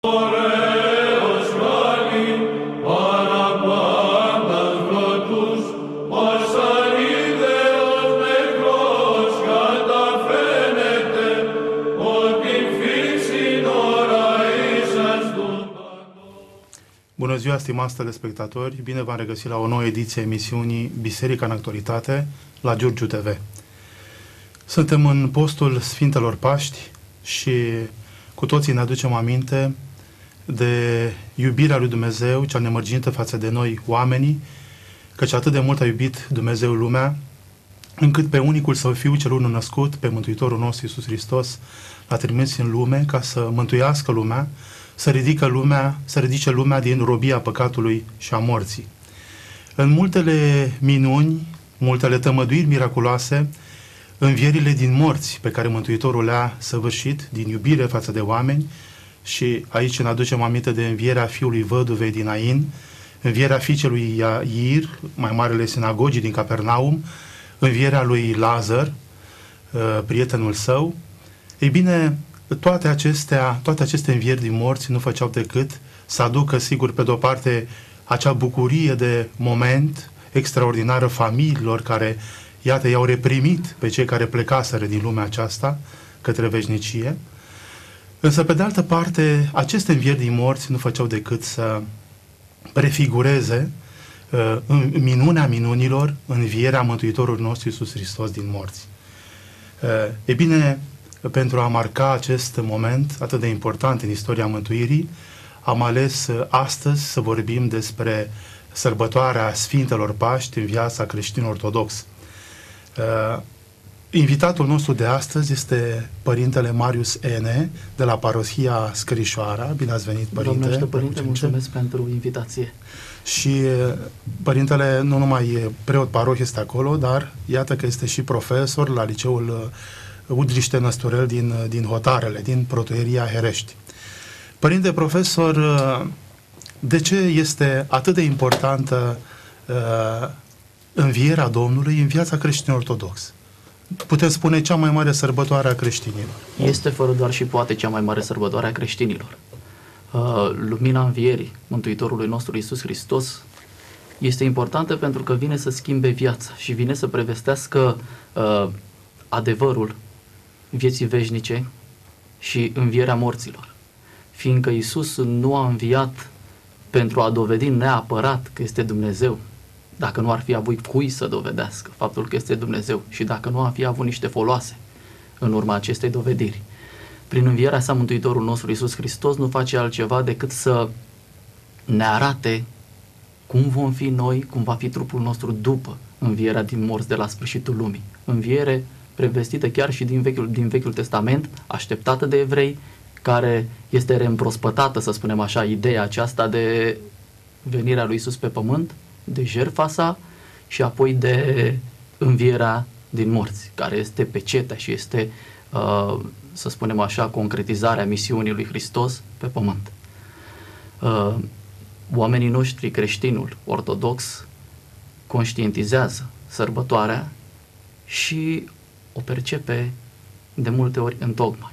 Bună ziua, stimați telespectatori! Bine v-am regăsit la o nouă ediție a emisiunii Biserica în Actualitate la Giurgiu TV. Suntem în postul Sfintelor Paști și cu toții ne aducem aminte de iubirea lui Dumnezeu, cea nemărginită față de noi, oamenii, căci atât de mult a iubit Dumnezeu lumea, încât pe unicul Său Fiu, cel unul născut, pe Mântuitorul nostru Iisus Hristos, l-a trimis în lume ca să mântuiască lumea, să ridice lumea din robia păcatului și a morții. În multele minuni, multele tămăduiri miraculoase, învierile din morți pe care Mântuitorul le-a săvârșit din iubire față de oameni, și aici ne aducem aminte de învierea fiului văduvei din Ain, învierea fiicei lui Iair, mai marele sinagogii din Capernaum, învierea lui Lazar, prietenul său. Ei bine, toate aceste învieri din morți nu făceau decât să aducă, sigur, pe de-o parte, acea bucurie de moment extraordinară familiilor care, iată, i-au reprimit pe cei care plecaseră din lumea aceasta către veșnicie. Însă, pe de altă parte, aceste învieri din morți nu făceau decât să prefigureze în minunea minunilor învierea Mântuitorului nostru Iisus Hristos din morți. E bine, pentru a marca acest moment atât de important în istoria mântuirii, am ales astăzi să vorbim despre sărbătoarea Sfintelor Paști în viața creștinului ortodox. Invitatul nostru de astăzi este Părintele Marius Ene, de la Parohia Scărișoara. Bine ați venit, Părinte! Domnule Părinte, mulțumesc pentru invitație! Și Părintele nu numai e preot paroh, este acolo, dar iată că este și profesor la liceul Udriște Năsturel din Hotarele, din Protoieria Herești. Părinte profesor, de ce este atât de importantă învierea Domnului în viața creștinului ortodox? Putem spune cea mai mare sărbătoare a creștinilor. Este fără doar și poate cea mai mare sărbătoare a creștinilor. Lumina învierii Mântuitorului nostru Iisus Hristos este importantă pentru că vine să schimbe viața și vine să prevestească adevărul vieții veșnice și învierea morților. Fiindcă Iisus nu a înviat pentru a dovedi neapărat că este Dumnezeu, dacă nu ar fi avut cui să dovedească faptul că este Dumnezeu și dacă nu ar fi avut niște foloase în urma acestei dovediri. Prin învierea sa, Mântuitorul nostru Iisus Hristos nu face altceva decât să ne arate cum vom fi noi, cum va fi trupul nostru după învierea din morți de la sfârșitul lumii. Înviere prevestită chiar și din Vechiul Testament, așteptată de evrei, care este reîmprospătată, să spunem așa, ideea aceasta de venirea lui Iisus pe pământ, de jertfa sa și apoi de învierea din morți, care este pecetea și este, să spunem așa, concretizarea misiunii lui Hristos pe pământ. Oamenii noștri, creștinul ortodox, conștientizează sărbătoarea și o percepe de multe ori întocmai.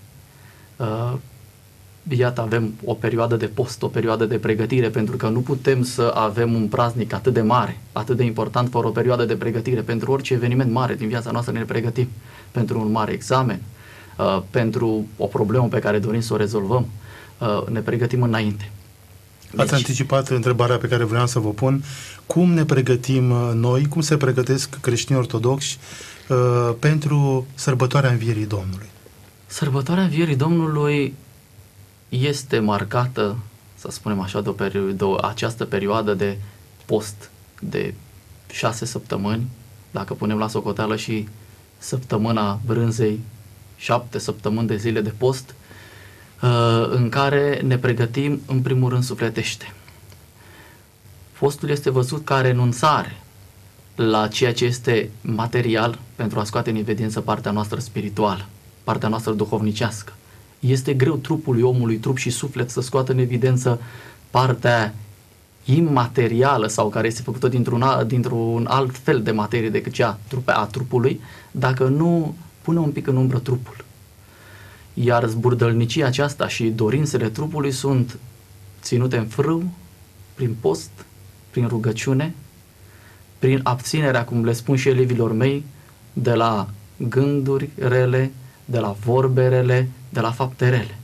Iată, avem o perioadă de post, o perioadă de pregătire, pentru că nu putem să avem un praznic atât de mare, atât de important, fără o perioadă de pregătire. Pentru orice eveniment mare din viața noastră ne pregătim. Pentru un mare examen, pentru o problemă pe care dorim să o rezolvăm, ne pregătim înainte. Ați anticipat întrebarea pe care vreau să vă pun. Cum ne pregătim noi, cum se pregătesc creștinii ortodoxi pentru sărbătoarea învierii Domnului? Sărbătoarea învierii Domnului este marcată, să spunem așa, de această perioadă de post de 6 săptămâni, dacă punem la socoteală și săptămâna brânzei, 7 săptămâni de zile de post, în care ne pregătim în primul rând sufletește. Postul este văzut ca renunțare la ceea ce este material pentru a scoate în evidență partea noastră spirituală, partea noastră duhovnicească. Este greu trupului omului, trup și suflet, să scoată în evidență partea imaterială sau care este făcută dintr-un alt fel de materie decât cea a trupului, dacă nu pune un pic în umbră trupul. Iar zburdălnicia aceasta și dorințele trupului sunt ținute în frâu, prin post, prin rugăciune, prin abținerea, cum le spun și elevilor mei, de la gânduri rele, de la vorbe rele, de la fapte rele.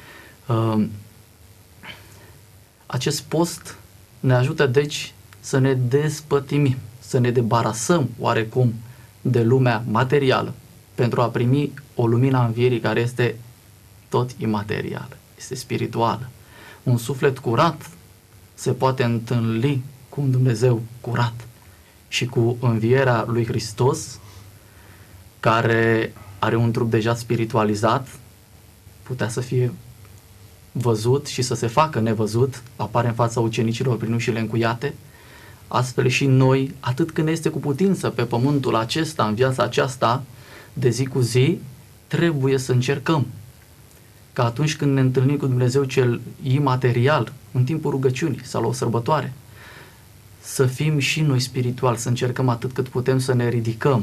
Acest post ne ajută, deci, să ne despătimim, să ne debarasăm oarecum de lumea materială, pentru a primi o lumină a învierii care este tot imaterială, este spirituală. Un suflet curat se poate întâlni cu un Dumnezeu curat și cu învierea lui Hristos, care are un trup deja spiritualizat, putea să fie văzut și să se facă nevăzut, apare în fața ucenicilor prin ușile încuiate. Astfel și noi, atât când este cu putință pe pământul acesta, în viața aceasta, de zi cu zi, trebuie să încercăm că atunci când ne întâlnim cu Dumnezeu cel imaterial, în timpul rugăciunii sau la o sărbătoare, să fim și noi spiritual, să încercăm atât cât putem să ne ridicăm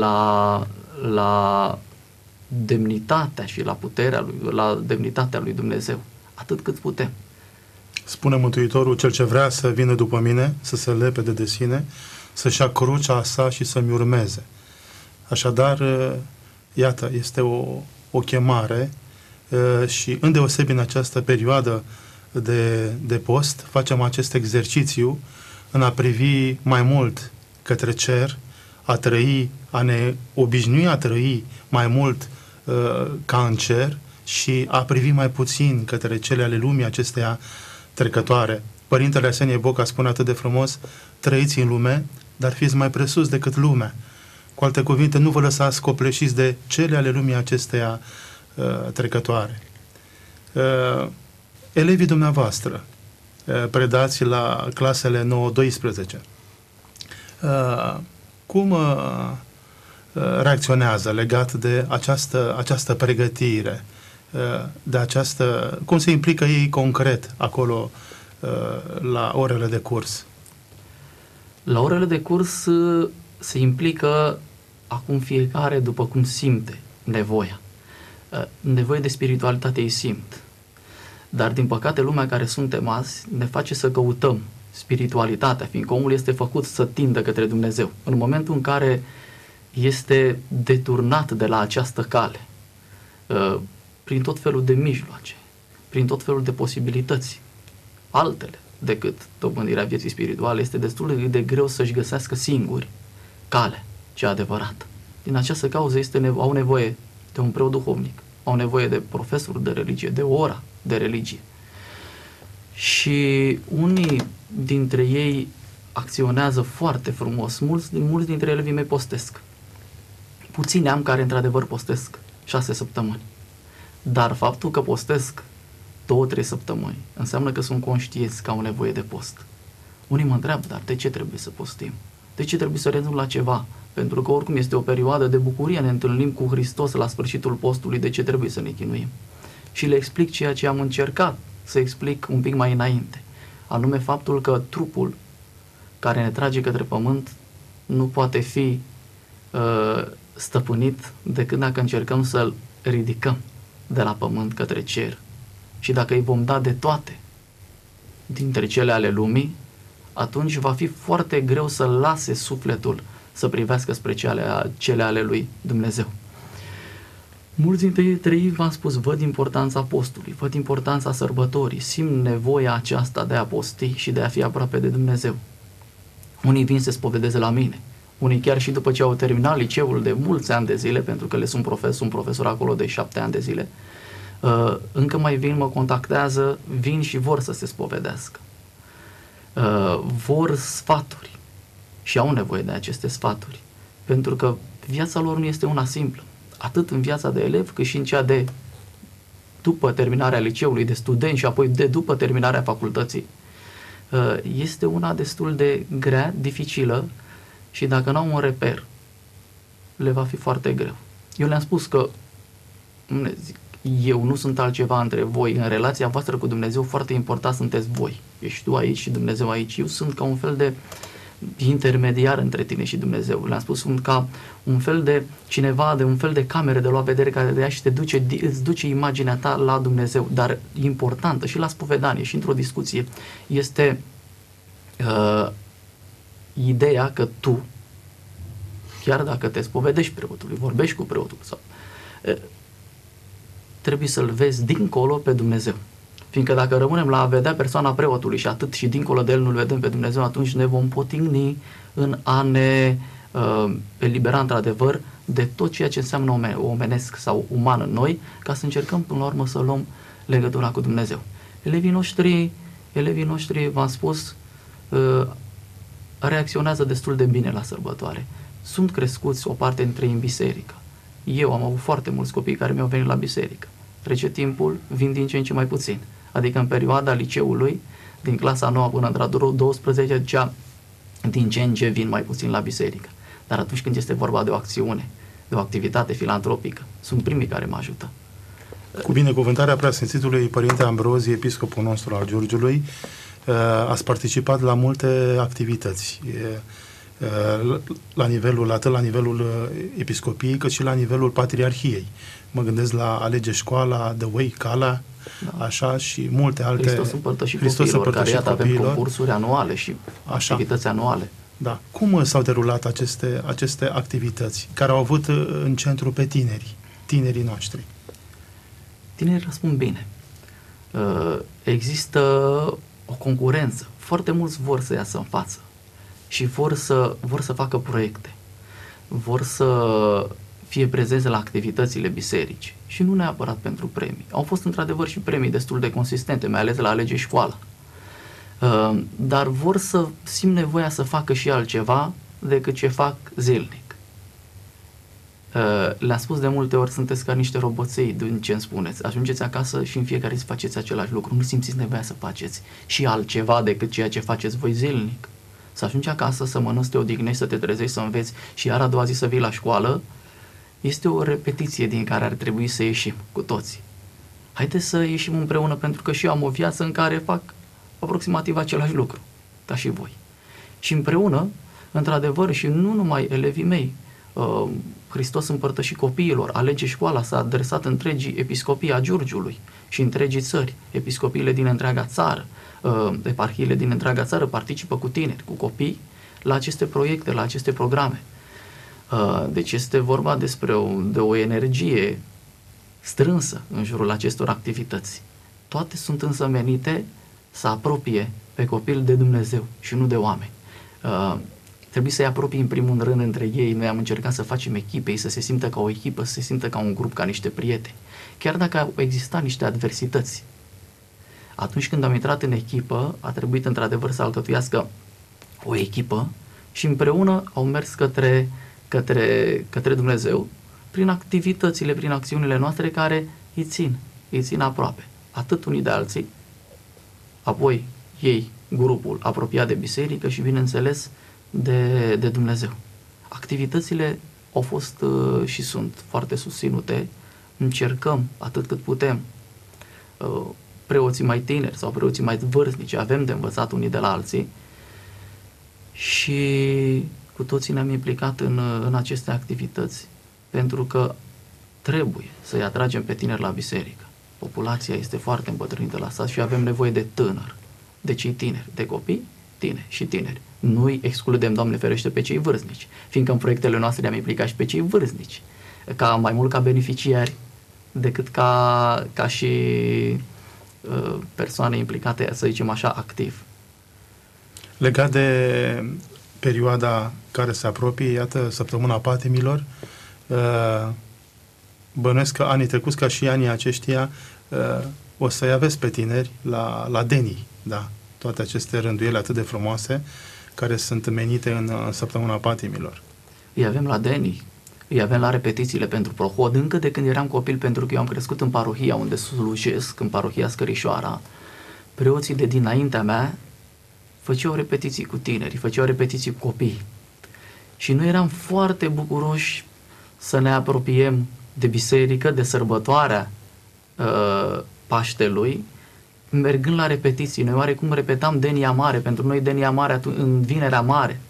la demnitatea și la puterea lui, la demnitatea lui Dumnezeu, atât cât putem. Spune Mântuitorul, cel ce vrea să vină după mine, să se lepede de sine, să-și ia crucea sa și să-mi urmeze. Așadar, iată, este o chemare și îndeosebi în această perioadă de post facem acest exercițiu în a privi mai mult către cer, a trăi, a ne obișnui a trăi mai mult ca în cer și a privi mai puțin către cele ale lumii acesteia trecătoare. Părintele Arsenie Boca spune atât de frumos: trăiți în lume, dar fiți mai presus decât lumea. Cu alte cuvinte, nu vă lăsați copleșiți de cele ale lumii acesteia trecătoare. Elevii dumneavoastră predați la clasele 9-12, cum reacționează legat de această pregătire, de cum se implică ei concret acolo la orele de curs? La orele de curs se implică acum fiecare după cum simte nevoia. Nevoie de spiritualitate ei simt. Dar din păcate lumea care suntem azi ne face să căutăm spiritualitatea, fiindcă omul este făcut să tindă către Dumnezeu. În momentul în care este deturnat de la această cale, prin tot felul de mijloace, prin tot felul de posibilități, altele decât dobândirea vieții spirituale, este destul de greu să-și găsească singuri calea cea adevărată. Din această cauză au nevoie de un preot duhovnic, au nevoie de profesori de religie, de o oră de religie. Și unii dintre ei acționează foarte frumos. Mulți dintre elevii mei postesc. Puțini am care într-adevăr postesc 6 săptămâni. Dar faptul că postesc 2-3 săptămâni înseamnă că sunt conștienți că au nevoie de post. Unii mă întreabă, dar de ce trebuie să postim? De ce trebuie să renunț la ceva? Pentru că oricum este o perioadă de bucurie, ne întâlnim cu Hristos la sfârșitul postului, de ce trebuie să ne chinuim? Și le explic ceea ce am încercat să explic un pic mai înainte, anume faptul că trupul care ne trage către pământ nu poate fi stăpânit decât dacă încercăm să-l ridicăm de la pământ către cer. Și dacă îi vom da de toate dintre cele ale lumii, atunci va fi foarte greu să lase sufletul să privească spre cele ale lui Dumnezeu. Mulți dintre ei, v-am spus, văd importanța postului, văd importanța sărbătorii, simt nevoia aceasta de a posti și de a fi aproape de Dumnezeu. Unii vin să se spovedeze la mine, unii chiar și după ce au terminat liceul de mulți ani de zile, pentru că le sunt profesor acolo de 7 ani de zile, încă mai vin, mă contactează, vin și vor să se spovedească. Vor sfaturi și au nevoie de aceste sfaturi, pentru că viața lor nu este una simplă, atât în viața de elev, cât și în cea de după terminarea liceului, de student și apoi de după terminarea facultății. Este una destul de grea, dificilă și dacă nu au un reper, le va fi foarte greu. Eu le-am spus că eu nu sunt altceva între voi, în relația voastră cu Dumnezeu foarte important sunteți voi. Ești tu aici și Dumnezeu aici. Eu sunt ca un fel de intermediar între tine și Dumnezeu. Le-am spus, sunt ca un fel de cineva, de un fel de cameră de luat vedere care de ea și îți duce imaginea ta la Dumnezeu. Dar importantă și la spovedanie și într-o discuție este ideea că tu, chiar dacă te spovedești preotului, vorbești cu preotul sau trebuie să-l vezi dincolo pe Dumnezeu. Fiindcă dacă rămânem la a vedea persoana preotului și atât și dincolo de el nu-l vedem pe Dumnezeu, atunci ne vom potigni în a ne elibera într-adevăr de tot ceea ce înseamnă omenesc sau uman în noi, ca să încercăm până la urmă să luăm legătura cu Dumnezeu. Elevii noștri, v-am spus, reacționează destul de bine la sărbătoare. Sunt crescuți o parte dintre ei în biserică. Eu am avut foarte mulți copii care mi-au venit la biserică. Trece timpul, vin din ce în ce mai puțin. Adică în perioada liceului, din clasa 9 până într-a 12, zicea, din ce în ce vin mai puțin la biserică. Dar atunci când este vorba de o acțiune, de o activitate filantropică, sunt primii care mă ajută. Cu binecuvântarea Preasfințitului Părinte Ambrozie, episcopul nostru al Giurgiului, ați participat la multe activități. Atât la nivelul episcopiei, cât și la nivelul patriarhiei. Mă gândesc la Alege Școala, The Way, Cala, da. Așa, și multe alte... Hristos împărtășit copiilor, care iată avem concursuri anuale și activități anuale. Da. Cum s-au derulat aceste activități care au avut în centru pe tinerii noștri? Tinerii răspund bine. Există o concurență. Foarte mulți vor să iasă în față și vor să facă proiecte. Vor să fie prezenți la activitățile bisericii și nu neapărat pentru premii. Au fost într-adevăr și premii destul de consistente, mai ales la Alege Școala. Dar vor să simt nevoia să facă și altceva decât ce fac zilnic. Le-am spus de multe ori, sunteți ca niște roboței din ce îmi spuneți. Ajungeți acasă și în fiecare zi faceți același lucru. Nu simțiți nevoia să faceți și altceva decât ceea ce faceți voi zilnic. Să ajungi acasă, să mănânci, să te odihnești, să te trezești, să înveți și iar a doua zi să vii la școală, este o repetiție din care ar trebui să ieșim cu toții. Haideți să ieșim împreună, pentru că și eu am o viață în care fac aproximativ același lucru, ca și voi. Și împreună, într-adevăr, și nu numai elevii mei, Hristos împărtășit copiilor, Alege Școala s-a adresat întregii episcopii a Giurgiului și întregii țări, episcopiile din întreaga țară, eparhiile din întreaga țară participă cu tineri, cu copii, la aceste proiecte, la aceste programe. Deci este vorba de o energie strânsă în jurul acestor activități. Toate sunt însă menite să apropie pe copil de Dumnezeu și nu de oameni. Trebuie să-i apropii în primul rând între ei. Noi am încercat să facem echipe, să se simtă ca o echipă, să se simtă ca un grup, ca niște prieteni. Chiar dacă au existat niște adversități. Atunci când am intrat în echipă, a trebuit într-adevăr să alcătuiască o echipă și împreună au mers către Dumnezeu prin activitățile, prin acțiunile noastre care îi țin aproape, atât unii de alții, apoi ei, grupul apropiat de biserică și, bineînțeles, de Dumnezeu. Activitățile au fost și sunt foarte susținute. Încercăm atât cât putem. Preoții mai tineri sau preoții mai vârstnici avem de învățat unii de la alții și cu toții ne-am implicat în aceste activități, pentru că trebuie să-i atragem pe tineri la biserică. Populația este foarte îmbătrânită la sat și avem nevoie de tânări, de cei tineri, de copii, tineri și tineri. Nu-i excludem, Doamne ferește, pe cei vârstnici, fiindcă în proiectele noastre ne-am implicat și pe cei vârstnici, mai mult ca beneficiari decât ca și persoane implicate, să zicem așa, activ. Legat de perioada care se apropie, iată, săptămâna patimilor, bănuiesc că anii trecuți, ca și anii aceștia, o să-i aveți pe tineri la denii, da, toate aceste rânduieli atât de frumoase care sunt menite în săptămâna patimilor. Îi avem la denii, îi avem la repetițiile pentru prohod, încă de când eram copil, pentru că eu am crescut în parohia unde slujesc, în parohia Scărișoara. Preoții de dinaintea mea făceau repetiții cu tinerii, făceau repetiții cu copii. Și noi eram foarte bucuroși să ne apropiem de biserică, de sărbătoarea Paștelui, mergând la repetiții. Noi oarecum repetam Denia Mare, pentru noi Denia Mare în Vinerea Mare,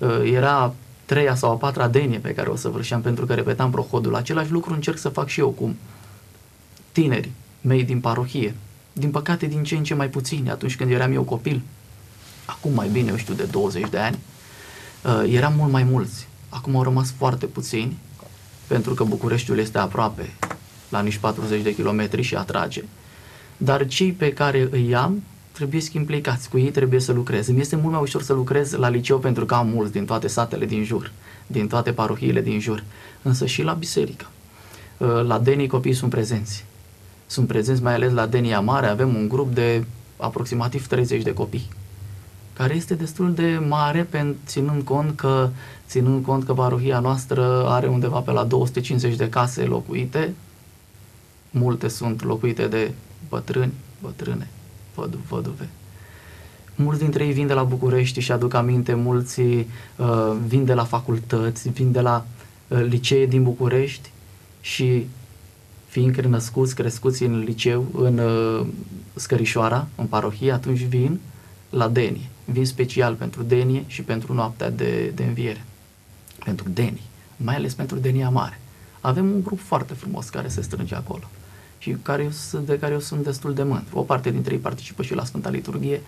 Era 3-a sau a 4-a denie pe care o săvârșeam pentru că repetam prohodul. Același lucru încerc să fac și eu cu tinerii mei din parohie. Din păcate, din ce în ce mai puțini. Atunci când eram eu copil, acum mai bine, eu știu, de 20 de ani, eram mult mai mulți. Acum au rămas foarte puțini, pentru că Bucureștiul este aproape, la nici 40 de kilometri și atrage. Dar cei pe care îi am, trebuie să implicați, cu ei trebuie să lucrez. Îmi este mult mai ușor să lucrez la liceu pentru că am mulți din toate satele din jur, din toate parohiile din jur, însă și la biserică. La denii copiii sunt prezenți. Sunt prezenți mai ales la Denia Mare, avem un grup de aproximativ 30 de copii, care este destul de mare ținând cont că parohia noastră are undeva pe la 250 de case locuite. Multe sunt locuite de bătrâni, bătrâne, văduve. Mulți dintre ei vin de la București și aduc aminte, mulți vin de la facultăți, vin de la licee din București și fiind născuți, crescuți în liceu, în Scărișoara, în parohie, atunci vin la denie. Vin special pentru denie și pentru noaptea de înviere. Pentru denii, mai ales pentru Denia Mare. Avem un grup foarte frumos care se strânge acolo și de care eu sunt destul de mândru. O parte dintre ei participă și la Sfânta Liturghie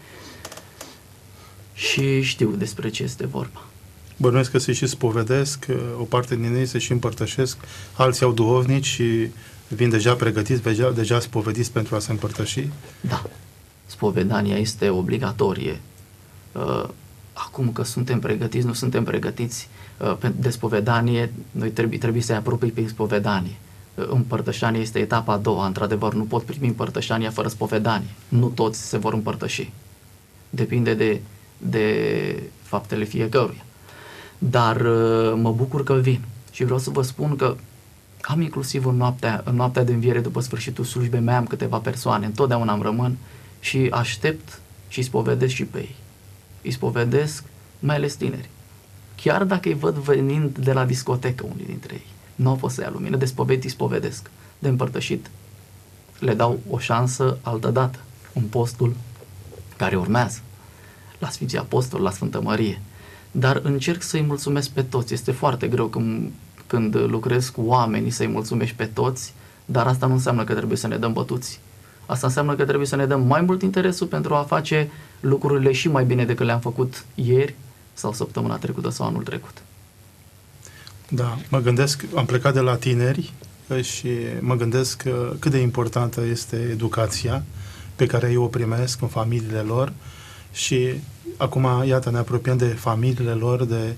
și știu despre ce este vorba. Bănuiesc că se și spovedesc, o parte din ei se și împărtășesc, alții au duhovnici și vin deja pregătiți, deja spovediți pentru a se împărtăși? Da. Spovedania este obligatorie. Acum că suntem pregătiți, nu suntem pregătiți de spovedanie, noi trebuie să-i apropii pe spovedanie. Împărtășania este etapa a doua, într-adevăr, nu pot primi împărtășania fără spovedanie. Nu toți se vor împărtăși. Depinde de faptele fiecăruia. Dar mă bucur că vin și vreau să vă spun că am inclusiv în noaptea de înviere, după sfârșitul slujbei, mai am câteva persoane, întotdeauna îmi rămân și aștept și îi spovedesc și pe ei. Îi spovedesc mai ales tineri. Chiar dacă îi văd venind de la discotecă unii dintre ei, nu au fost să ia lumină, de spovedit îi spovedesc, de împărtășit. Le dau o șansă altădată, în postul care urmează, la Sfinții Apostoli, la Sfântă Mărie. Dar încerc să-i mulțumesc pe toți. Este foarte greu când lucrez cu oamenii să-i mulțumești pe toți, dar asta nu înseamnă că trebuie să ne dăm bătuți. Asta înseamnă că trebuie să ne dăm mai mult interesul pentru a face lucrurile și mai bine decât le-am făcut ieri sau săptămâna trecută sau anul trecut. Da, mă gândesc, am plecat de la tineri și mă gândesc cât de importantă este educația pe care eu o primesc în familiile lor și acum, iată, ne apropiem de familiile lor, de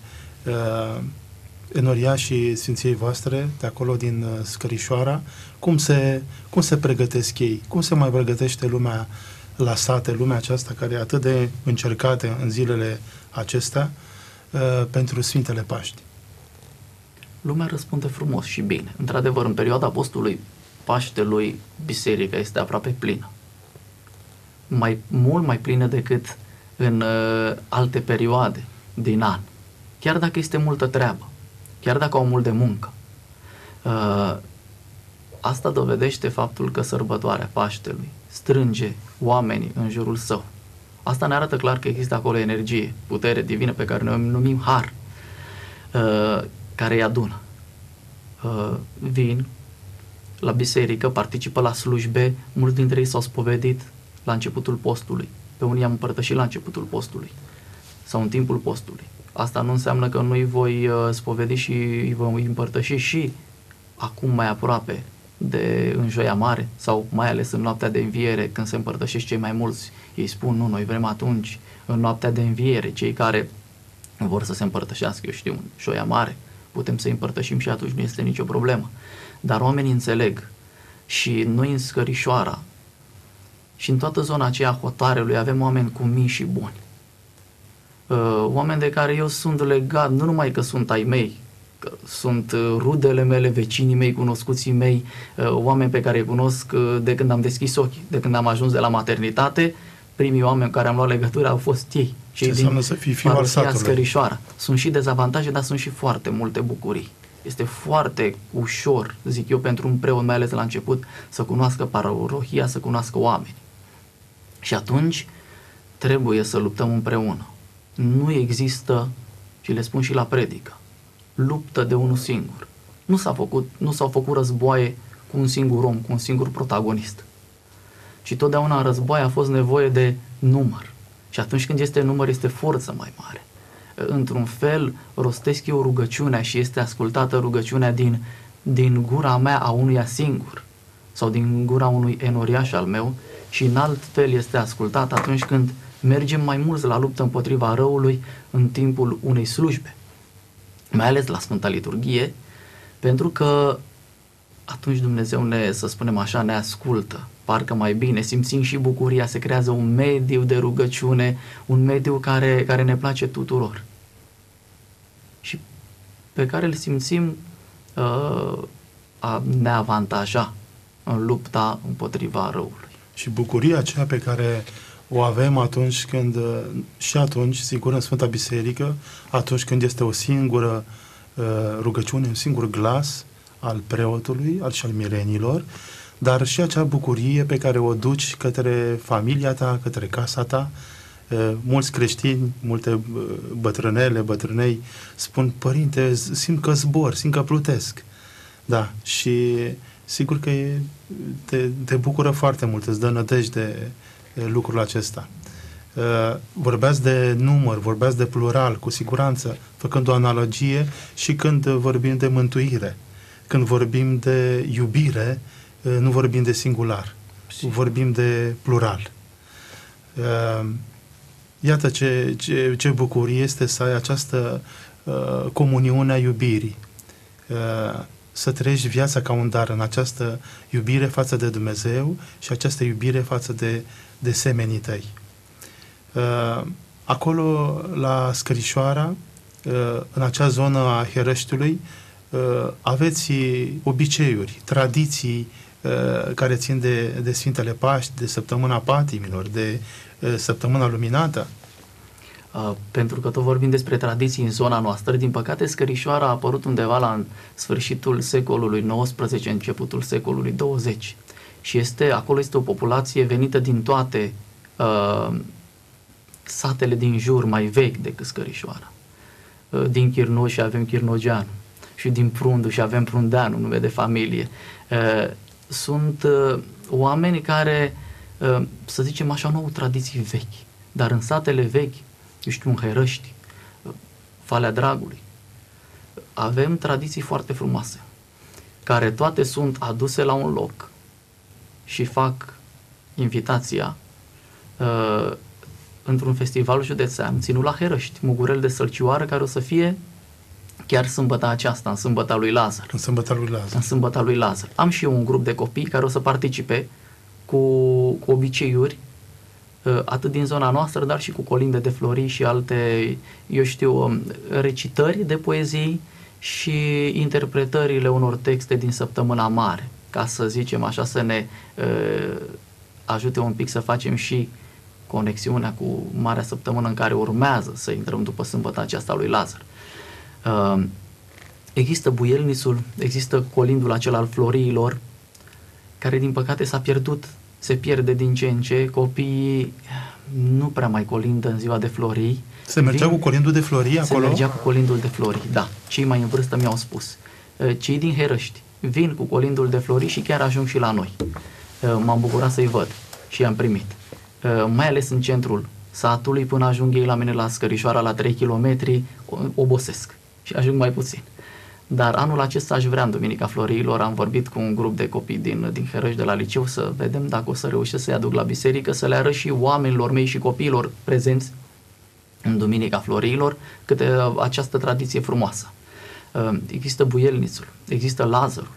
enoriașii Sfinției voastre, de acolo din Scărișoara. Cum se pregătesc ei? Cum se mai pregătește lumea la sate, lumea aceasta care e atât de încercată în zilele acestea pentru Sfintele Paști? Lumea răspunde frumos și bine. Într-adevăr, în perioada postului Paștelui, biserica este aproape plină. Mult mai plină decât în alte perioade din an. Chiar dacă este multă treabă, chiar dacă au mult de muncă. Asta dovedește faptul că sărbătoarea Paștelui strânge oamenii în jurul său. Asta ne arată clar că există acolo energie, putere divină pe care noi o numim har, care îi adună. Vin la biserică, participă la slujbe, mulți dintre ei s-au spovedit la începutul postului. Pe unii am împărtășit la începutul postului sau în timpul postului. Asta nu înseamnă că nu îi voi spovedi și îi voi împărtăși și acum mai aproape de în Joia Mare sau mai ales în noaptea de înviere, când se împărtășesc cei mai mulți. Ei spun, nu, noi vrem atunci, în noaptea de înviere, cei care vor să se împărtășească, eu știu, în Joia Mare, putem să împărtășim și atunci nu este nicio problemă. Dar oamenii înțeleg și noi în Scărișoara și în toată zona aceea a Hotarelui avem oameni cu mii și buni. Oameni de care eu sunt legat, nu numai că sunt ai mei, că sunt rudele mele, vecinii mei, cunoscuții mei, oameni pe care îi cunosc de când am deschis ochii, de când am ajuns de la maternitate, primii oameni care am luat legătura au fost ei. Ce înseamnă să fii fiul al satului? Scărișoara. Sunt și dezavantaje, dar sunt și foarte multe bucurii. Este foarte ușor, zic eu, pentru un preot, mai ales la început, să cunoască parohia, să cunoască oameni. Și atunci trebuie să luptăm împreună. Nu există și le spun și la predică, luptă de unul singur. Nu s-au făcut războaie cu un singur om, cu un singur protagonist. Și totdeauna în război a fost nevoie de număr. Și atunci când este număr, este forță mai mare. Într-un fel, rostesc eu rugăciunea și este ascultată rugăciunea din gura mea a unuia singur sau din gura unui enoriaș al meu și în alt fel este ascultat atunci când mergem mai mulți la luptă împotriva răului în timpul unei slujbe, mai ales la Sfânta Liturghie, pentru că atunci Dumnezeu să spunem așa, ne ascultă, parcă mai bine, simțim și bucuria, se creează un mediu de rugăciune, un mediu care ne place tuturor și pe care îl simțim a ne avantaja în lupta împotriva răului. Și bucuria aceea pe care o avem atunci când, și atunci, sigur, în Sfânta Biserică, atunci când este o singură rugăciune, un singur glas al preotului, și al mirenilor, dar și acea bucurie pe care o duci către familia ta, către casa ta. Mulți creștini, multe bătrânele, bătrânei spun, părinte, simt că zbor, simt că plutesc. Da, și sigur că te bucură foarte mult, îți dă nădejde lucrul acesta. Vorbeați de număr, vorbeați de plural, cu siguranță, făcând o analogie și când vorbim de mântuire. Când vorbim de iubire, nu vorbim de singular, vorbim de plural. Iată ce bucurie este să ai această comuniune a iubirii. Să trăiești viața ca un dar în această iubire față de Dumnezeu și această iubire față de semenii tăi. Acolo, la Scărișoara, în acea zonă a Herăștiului, aveți obiceiuri, tradiții care țin de Sfintele Paști, de Săptămâna Patimilor, de Săptămâna Luminată. Pentru că tot vorbim despre tradiții în zona noastră, din păcate Scărișoara a apărut undeva la sfârșitul secolului XIX, începutul secolului 20. Și acolo este o populație venită din toate satele din jur, mai vechi decât Scărișoara. Din Chirnoși avem Chirnogeanu și din Prundu și avem Prundeanu, nume de familie. Sunt oameni care, să zicem așa, nu au tradiții vechi, dar în satele vechi, eu știu, în Herăști, Valea Dragului, avem tradiții foarte frumoase, care toate sunt aduse la un loc și fac invitația într-un festival județean ținut la Herăști, Mugurel de Sălcioară, care o să fie chiar sâmbăta aceasta, în sâmbăta lui Lazar. În sâmbăta lui Lazar. În sâmbăta lui Lazar. Am și eu un grup de copii care o să participe cu obiceiuri, atât din zona noastră, dar și cu colinde de flori și alte, eu știu, recitări de poezii și interpretările unor texte din Săptămâna Mare, ca să zicem așa, să ne ajute un pic să facem și conexiunea cu Marea Săptămână în care urmează să intrăm după sâmbăta aceasta lui Lazar. Există buielnițul, există colindul acela al floriilor, care din păcate se pierde din ce în ce, copiii nu prea mai colindă în ziua de florii. Se mergea cu colindul de florii acolo? Se mergea cu colindul de florii, da. Cei mai în vârstă mi-au spus. Cei din Herăști vin cu colindul de florii și chiar ajung și la noi. M-am bucurat să-i văd și i-am primit. Mai ales în centrul satului, până ajung ei la mine la Scărișoara, la 3 km, obosesc și ajung mai puțin. Dar anul acesta aș vrea, în Duminica Floriilor, am vorbit cu un grup de copii din Herăști, de la liceu, să vedem dacă o să reușesc să-i aduc la biserică, să le arăt și oamenilor mei și copiilor prezenți în Duminica Floriilor câte această tradiție frumoasă. Există buielnițul, există Lazarul,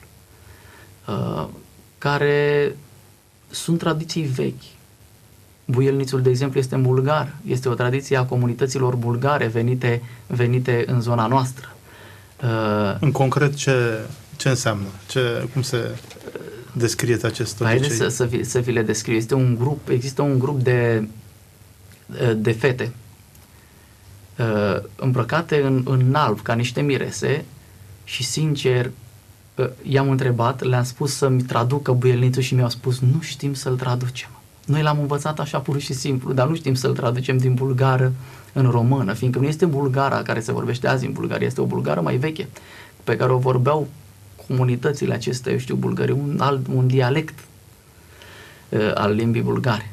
care sunt tradiții vechi. Buielnițul, de exemplu, este bulgar, este o tradiție a comunităților bulgare venite în zona noastră. În concret, ce înseamnă? Cum se descrie acest obicei? Haideți să vi le descriu. Există un grup de fete îmbrăcate în alb, ca niște mirese, și sincer i-am întrebat, le-am spus să-mi traducă buielnițul și mi-au spus nu știm să-l traducem. Noi l-am învățat așa pur și simplu, dar nu știm să-l traducem din bulgară în română, fiindcă nu este bulgara care se vorbește azi în Bulgaria, este o bulgară mai veche, pe care o vorbeau comunitățile acestea, eu știu, bulgări, un dialect al limbii bulgare.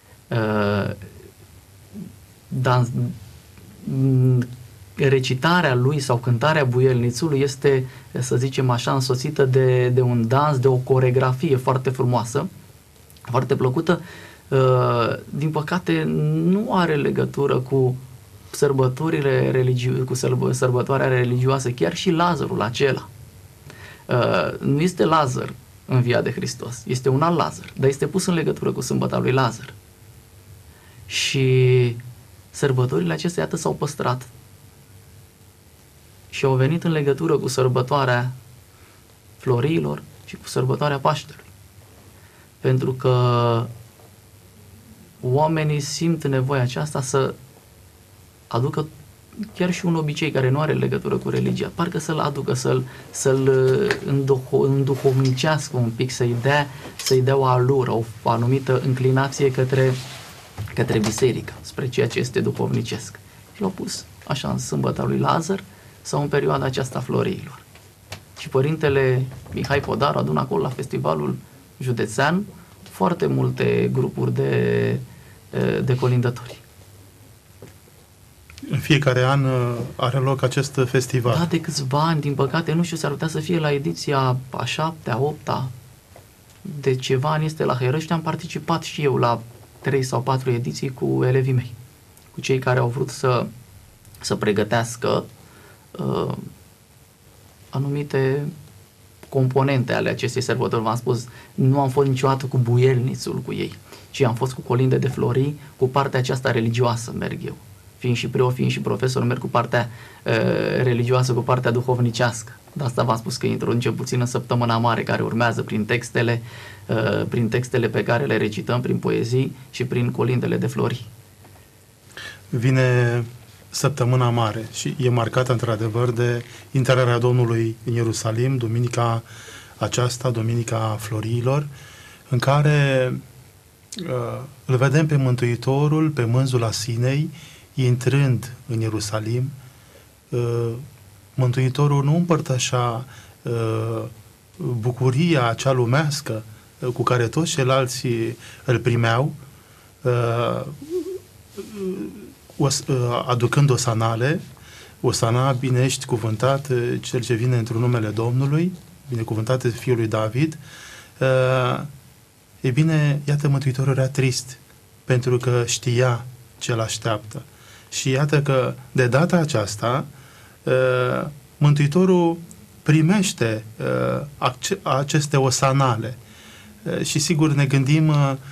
Recitarea lui sau cântarea buielnițului este, să zicem așa, însoțită de un dans, de o coregrafie foarte frumoasă, foarte plăcută. Din păcate nu are legătură cu sărbătorile cu sărbătoarea religioasă, chiar și Lazarul acela. Nu este Lazar înviat de Hristos, este un alt Lazar, dar este pus în legătură cu sâmbăta lui Lazar. Și sărbătorile acestea, iată, s-au păstrat și au venit în legătură cu sărbătoarea Florilor și cu sărbătoarea Paștelui. Pentru că oamenii simt nevoia aceasta să aducă chiar și un obicei care nu are legătură cu religia, parcă să-l aducă, să-l înduhovnicească un pic, să-i dea o alură, o anumită înclinație către biserică, spre ceea ce este duhovnicesc. Și l-au pus așa în sâmbăta lui Lazar sau în perioada aceasta Florilor. Și părintele Mihai Podaru adună acolo la festivalul județean foarte multe grupuri de colindători. În fiecare an are loc acest festival. Da, de câțiva ani, din păcate, nu știu, s-ar putea să fie la ediția a 7-a, 8-a, de ceva ani este la Hărăști. Am participat și eu la 3 sau 4 ediții cu elevii mei, cu cei care au vrut să pregătească anumite componente ale acestei sărbători. V-am spus, nu am fost niciodată cu buielnițul cu ei, ci am fost cu colinde de florii, cu partea aceasta religioasă merg eu. Fiind și preot, fiind și profesor, merg cu partea religioasă, cu partea duhovnicească. De asta v-am spus că introducem puțin în Săptămâna Mare, care urmează prin textele pe care le recităm, prin poezii și prin colindele de flori. Vine Săptămâna Mare și e marcată într-adevăr de intrarea Domnului în Ierusalim, duminica aceasta, Duminica Florilor, în care îl vedem pe Mântuitorul pe mânzul Asinei, intrând în Ierusalim. Mântuitorul nu împărtășea bucuria acea lumească cu care toți ceilalți îl primeau, aducând osanale. Osana, bine ești cuvântat cel ce vine într-un numele Domnului, binecuvântat este Fiul lui David. E bine, iată, Mântuitorul era trist pentru că știa ce îl așteaptă. Și iată că de data aceasta Mântuitorul primește aceste osanale. Și sigur ne gândim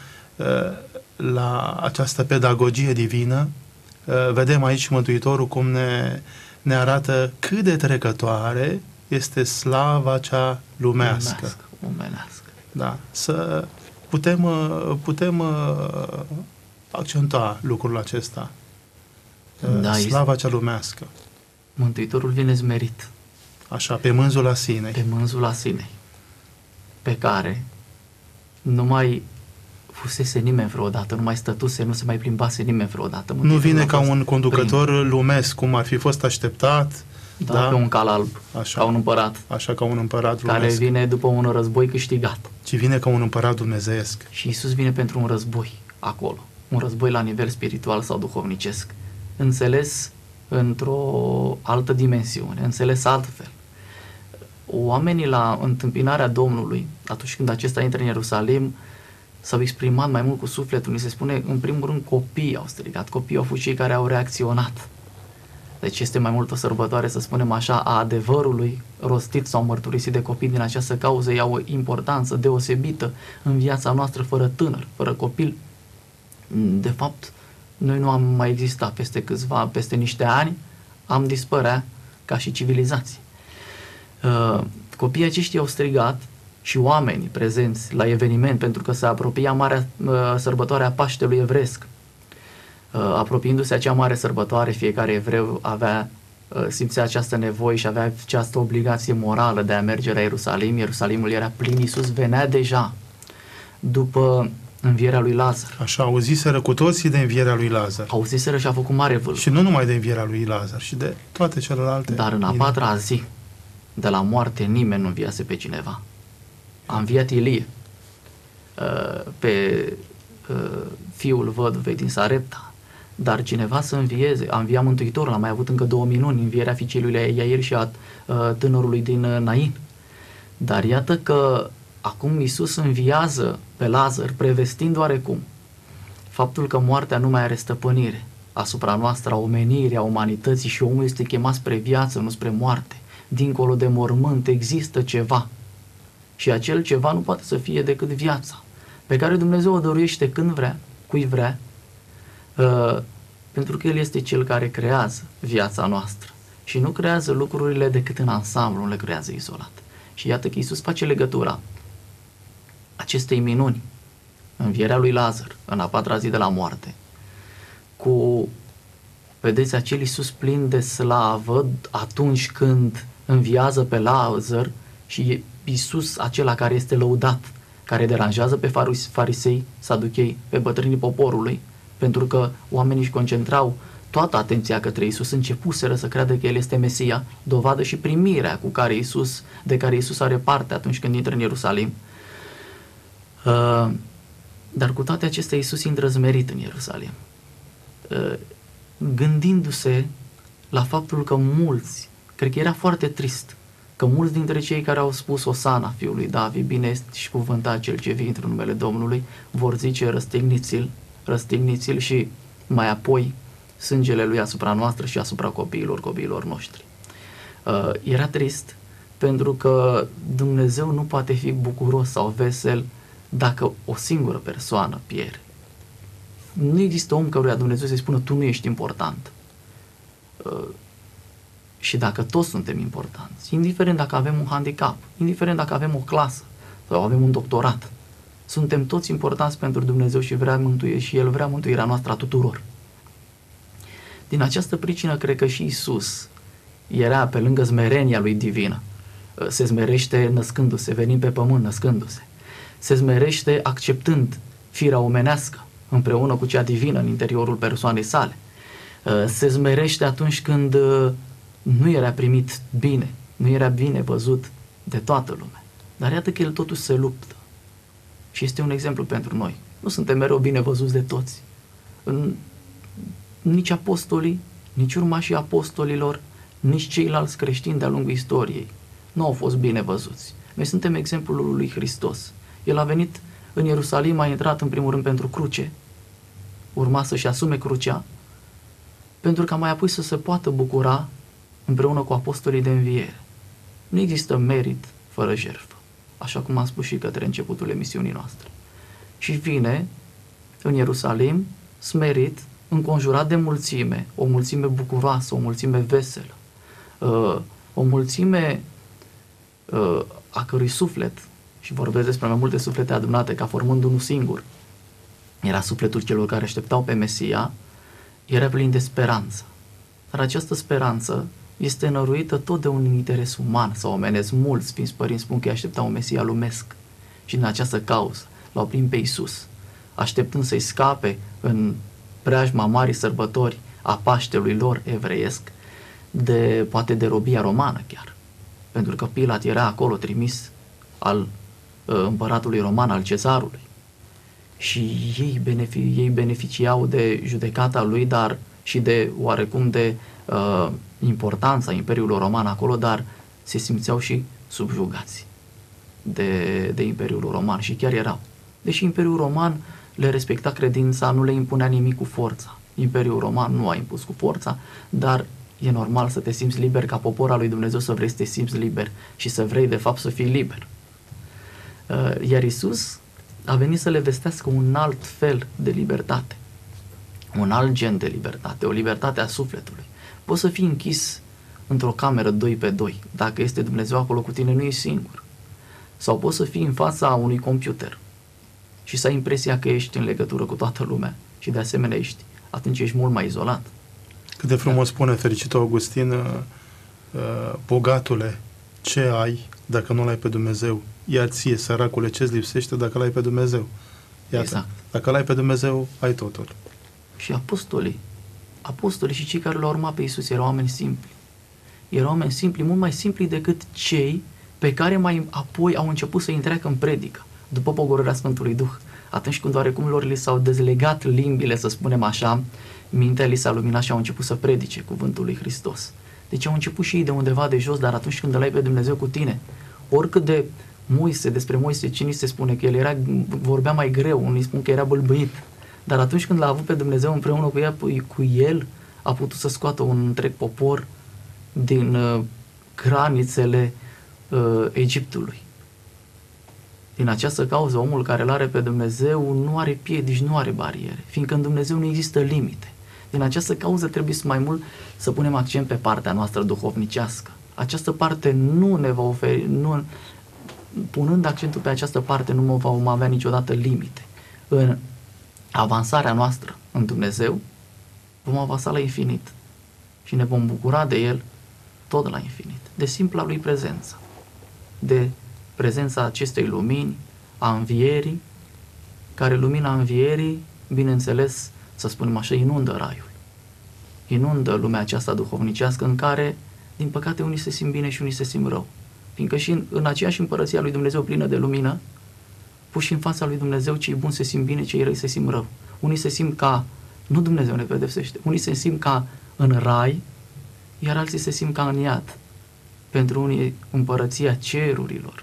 la această pedagogie divină. Vedem aici Mântuitorul cum ne arată cât de trecătoare este slava cea lumească. Omenească. Da, să putem accentua lucrul acesta. Da, slava cea lumească. Mântuitorul vine zmerit. Așa, pe mânzul Asinei. Pe mânzul Asinei, pe care nu mai fusese nimeni vreodată, nu mai stătuse, nu se mai plimbase nimeni vreodată. Nu vine ca un conducător lumesc, cum ar fi fost așteptat. Da, pe un cal alb, așa, ca un împărat. Așa, ca un împărat lumesc. Care vine după un război câștigat. Ci vine ca un împărat dumnezeiesc. Și Iisus vine pentru un război acolo. Un război la nivel spiritual sau duhovnicesc. Înțeles într-o altă dimensiune, înțeles altfel. Oamenii la întâmpinarea Domnului, atunci când acesta intră în Ierusalim, s-au exprimat mai mult cu sufletul. Ni se spune, în primul rând, copiii au strigat, copiii au fost cei care au reacționat. Deci este mai mult o sărbătoare, să spunem așa, a adevărului rostit sau mărturisit de copii. Din această cauză ia o importanță deosebită în viața noastră. Fără tânăr, fără copil, de fapt, noi nu am mai existat. Peste niște ani am dispărea ca și civilizație. Copiii aceștia au strigat și oamenii prezenți la eveniment, pentru că se apropia marea sărbătoare a Paștelui evresc. Apropiindu-se acea mare sărbătoare, fiecare evreu simțea această nevoie și avea această obligație morală de a merge la Ierusalim. Ierusalimul era plin, Iisus venea deja după învierea lui Lazar. Așa, auziseră cu toții de învierea lui Lazar. Auziseră și a făcut mare vâlvă. Și nu numai de învierea lui Lazar, și de toate celelalte. Dar în a patra zi, de la moarte, nimeni nu înviase pe cineva. A înviat Ilie pe fiul văduvei din Sarepta. Dar cineva să învieze, a înviat Mântuitorul, a mai avut încă 2 minuni, învierea fiicei lui Iair și a tânărului din Nain. Dar iată că acum Iisus înviază pe Lazar, prevestind oarecum faptul că moartea nu mai are stăpânire asupra noastră, a omenirii, a umanității, și omul este chemat spre viață, nu spre moarte. Dincolo de mormânt există ceva, și acel ceva nu poate să fie decât viața, pe care Dumnezeu o dăruiește când vrea, cui vrea, pentru că El este Cel care creează viața noastră și nu creează lucrurile decât în ansamblu, nu le creează izolat. Și iată că Iisus face legătura acestei minuni, învierea lui Lazar în a patra zi de la moarte, cu, vedeți, acel Iisus plin de slavă atunci când înviază pe Lazar, și Iisus acela care este lăudat, care deranjează pe farisei, saduchei, pe bătrânii poporului, pentru că oamenii își concentrau toată atenția către Iisus, începuseră să creadă că El este Mesia, dovadă și primirea de care Iisus are parte atunci când intră în Ierusalim. Dar cu toate acestea Iisus intră zmerit în Ierusalim, gândindu-se la faptul că mulți, cred că era foarte trist, că mulți dintre cei care au spus Osana fiului David, bine este și cuvântat cel ce vine într-un numele Domnului, vor zice răstigniți-l și mai apoi sângele lui asupra noastră și asupra copiilor noștri. Era trist pentru că Dumnezeu nu poate fi bucuros sau vesel dacă o singură persoană pierde. Nu există om căruia Dumnezeu să-i spună tu nu ești important. Și dacă toți suntem importanți, indiferent dacă avem un handicap, indiferent dacă avem o clasă sau avem un doctorat, suntem toți importanți pentru Dumnezeu și El vrea mântuirea noastră a tuturor. Din această pricină, cred că și Iisus era pe lângă smerenia lui divină. Se smerește născându-se, venind pe pământ născându-se. Se smerește acceptând firea omenească împreună cu cea divină în interiorul persoanei sale. Se smerește atunci când nu era primit bine, nu era bine văzut de toată lumea. Dar iată că El totuși se luptă. Și este un exemplu pentru noi. Nu suntem mereu bine văzuți de toți. Nici apostolii, nici urmașii apostolilor, nici ceilalți creștini de-a lungul istoriei nu au fost bine văzuți. Noi suntem exemplul lui Hristos. El a venit în Ierusalim, a intrat în primul rând pentru cruce, urma să-și asume crucea, pentru ca mai apoi să se poată bucura împreună cu apostolii de înviere. Nu există merit fără jertfă, așa cum am spus și către începutul emisiunii noastre. Și vine în Ierusalim smerit, înconjurat de mulțime, o mulțime bucuroasă, o mulțime veselă, o mulțime a cărui suflet, și vorbesc despre mai multe suflete adunate ca formând unul singur, era sufletul celor care așteptau pe Mesia, era plin de speranță. Dar această speranță este înăruită tot de un interes uman sau omenesc. Mulți Sfinți Părinți spun că așteptau un Mesia lumesc și din această cauză l-au prins pe Iisus, așteptând să-i scape în preajma marii sărbători a Paștelui lor evreiesc, poate de robia romană chiar, pentru că Pilat era acolo trimis al împăratului roman, al cezarului, și ei beneficiau de judecata lui, dar și de oarecum de importanța Imperiului Roman acolo, dar se simțeau și subjugați de Imperiul Roman și chiar erau. Deși Imperiul Roman le respecta credința, nu le impunea nimic cu forța. Imperiul Roman nu a impus cu forța, dar e normal să te simți liber ca popor al lui Dumnezeu, să vrei să te simți liber și să vrei de fapt să fii liber. Iar Iisus a venit să le vestească un alt fel de libertate, un alt gen de libertate, o libertate a sufletului. Poți să fii închis într-o cameră 2 pe 2, dacă este Dumnezeu acolo cu tine, nu ești singur. Sau poți să fii în fața unui computer și să ai impresia că ești în legătură cu toată lumea și de asemenea atunci ești mult mai izolat. Cât de frumos spune fericitul Augustin, bogatule, ce ai dacă nu l-ai pe Dumnezeu? Ia ție, săracule, ce-ți lipsește dacă l-ai pe Dumnezeu? Iată, Exact. dacă l-ai pe Dumnezeu, ai totul. Și apostolii și cei care l-au urmat pe Iisus erau oameni simpli. Erau oameni simpli, mult mai simpli decât cei pe care mai apoi au început să-i întreacă în predică, după pogorârea Sfântului Duh. Atunci când oarecum lor li s-au dezlegat limbile, să spunem așa, mintea li s-a luminat și au început să predice cuvântul lui Hristos. Deci au început și ei de undeva de jos, dar atunci când îl ai pe Dumnezeu cu tine, oricât de Moise, despre Moise, cine se spune că el vorbea mai greu, unii spun că era bâlbâit, dar atunci când l-a avut pe Dumnezeu împreună cu el, a putut să scoată un întreg popor din granițele Egiptului. Din această cauză, omul care îl are pe Dumnezeu nu are piedici, nu are bariere, fiindcă în Dumnezeu nu există limite. Din această cauză trebuie mai mult să punem accent pe partea noastră duhovnicească. Această parte nu ne va oferi, punând accentul pe această parte, nu vom avea niciodată limite. În avansarea noastră în Dumnezeu, vom avansa la infinit și ne vom bucura de El tot la infinit, de simpla Lui prezență, de prezența acestei lumini, a învierii, care lumina învierii, bineînțeles, să spunem așa, inundă raiul, inundă lumea aceasta duhovnicească în care, din păcate, unii se simt bine și unii se simt rău, fiindcă și în aceeași împărăție a lui Dumnezeu plină de lumină, puși în fața lui Dumnezeu, cei buni se simt bine, cei răi se simt rău. Unii se simt ca, nu Dumnezeu ne pedepsește, unii se simt ca în rai, iar alții se simt ca în iad. Pentru unii împărăția cerurilor,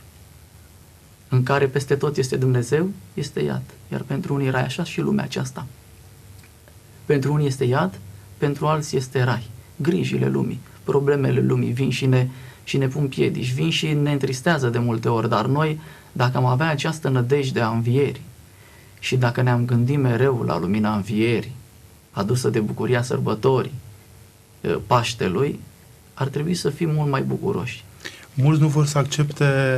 în care peste tot este Dumnezeu, este iad. Iar pentru unii rai, așa și lumea aceasta. Pentru unii este iad, pentru alții este rai. Grijile lumii, problemele lumii vin și ne pun piedici, vin și ne întristează de multe ori, dar noi, dacă am avea această nădejde a învierii și dacă ne-am gândit mereu la lumina învierii, adusă de bucuria sărbătorii Paștelui, ar trebui să fim mult mai bucuroși. Mulți nu vor să accepte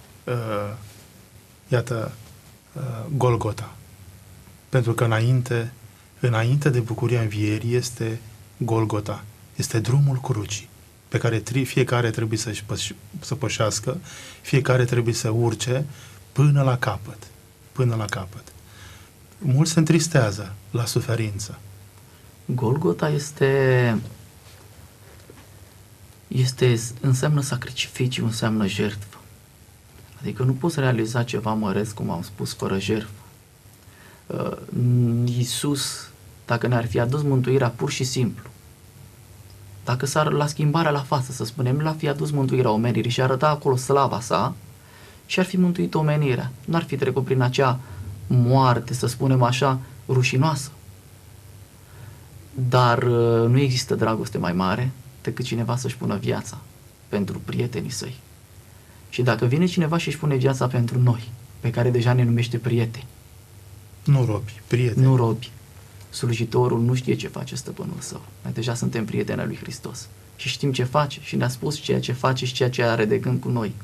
Golgota. Pentru că înainte de bucuria învierii este Golgota. Este drumul crucii pe care fiecare trebuie să pășească, fiecare trebuie să urce până la capăt. Până la capăt. Mulți se întristează la suferință. Golgota înseamnă sacrificiu, înseamnă jertfă. Adică nu poți realiza ceva măresc, cum am spus, fără jertfă. Iisus, dacă ne-ar fi adus mântuirea pur și simplu, dacă la schimbarea la față, să spunem, l-ar fi adus mântuirea omenirii și arăta acolo slava sa și ar fi mântuit omenirea. N-ar fi trecut prin acea moarte, să spunem așa, rușinoasă. Dar nu există dragoste mai mare decât cineva să-și pună viața pentru prietenii săi. Și dacă vine cineva și își pune viața pentru noi, pe care deja ne numește prieteni. Nu robi, prieteni. Nu robi. Slujitorul nu știe ce face stăpânul său. Noi deja suntem prieteni ai lui Hristos. Și știm ce face și ne-a spus ceea ce face și ceea ce are de gând cu noi.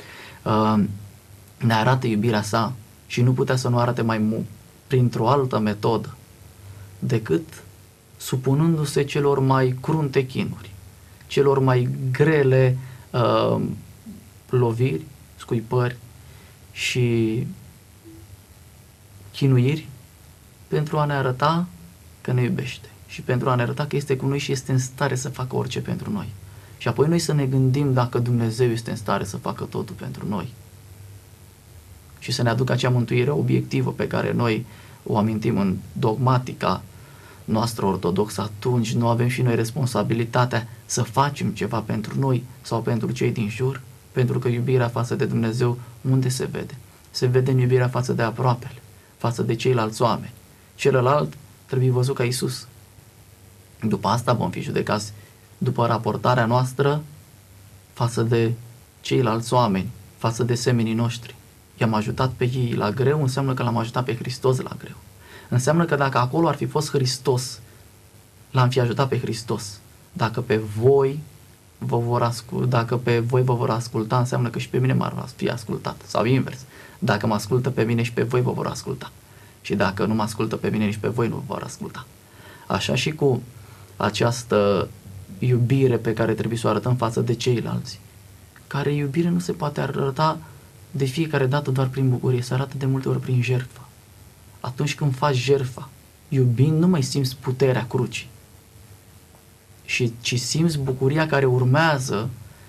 Ne arată iubirea sa și nu putea să nu arate mai mult printr-o altă metodă decât supunându-se celor mai crunte chinuri, celor mai grele loviri, scuipări și chinuiri pentru a ne arăta că ne iubește și pentru a ne arăta că este cu noi și este în stare să facă orice pentru noi. Și apoi noi să ne gândim dacă Dumnezeu este în stare să facă totul pentru noi și să ne aducă acea mântuire obiectivă pe care noi o amintim în dogmatica noastră ortodoxă. Atunci nu avem și noi responsabilitatea să facem ceva pentru noi sau pentru cei din jur, pentru că iubirea față de Dumnezeu unde se vede? Se vede în iubirea față de aproapele, față de ceilalți oameni. Celălalt trebuie văzut ca Iisus. După asta vom fi judecați după raportarea noastră față de ceilalți oameni, față de semenii noștri. I-am ajutat pe ei la greu, înseamnă că l-am ajutat pe Hristos la greu. Înseamnă că dacă acolo ar fi fost Hristos, l-am fi ajutat pe Hristos. Dacă pe voi vă vor asculta, înseamnă că și pe mine m-ar fi ascultat. Sau invers. Dacă mă ascultă pe mine și pe voi vă vor asculta. Și dacă nu mă ascultă pe mine, nici pe voi nu vă vor asculta. Așa și cu această iubire pe care trebuie să o arătăm față de ceilalți, care iubire nu se poate arăta de fiecare dată doar prin bucurie, se arată de multe ori prin jertfă. atunci când faci jertfa, iubind, nu mai simți puterea crucii, ci simți bucuria care urmează